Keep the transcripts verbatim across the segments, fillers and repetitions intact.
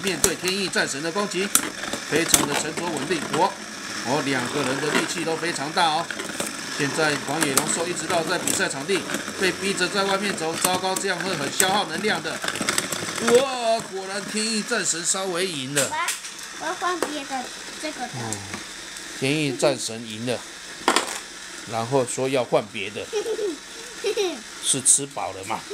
面对天翼战神的攻击，非常的沉着稳定。哇，哦，两个人的力气都非常大哦。现在黄野龙兽一直到在比赛场地被逼着在外面走，糟糕，这样会很消耗能量的。哇，果然天翼战神稍微赢了。 我要换别的这个的。 嗯，天翼战神赢了，然后说要换别的，是吃饱了吗？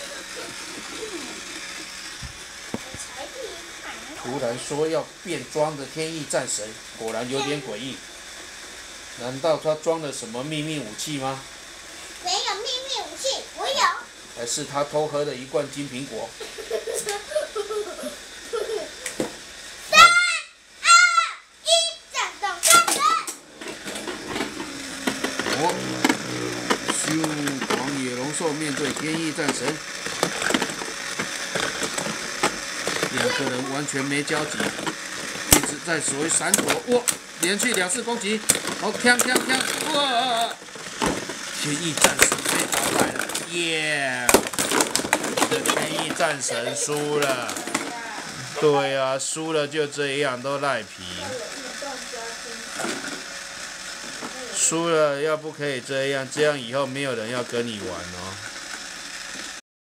突然说要变装的天翼战神，果然有点诡异。难道他装了什么秘密武器吗？ 没有秘密武器，我有。 还是他偷喝了一罐金苹果？ 三二一，战斗开始！ 哦，咻！黄野龙兽面对天翼战神，两个人完全没交集，一直在所谓闪躲。哇！连续两次攻击，哦，锵锵锵！哇！天翼战神被打败了，耶！这天翼战神输了。对啊，输了就这样，都赖皮。输了要不可以这样，这样以后没有人要跟你玩哦。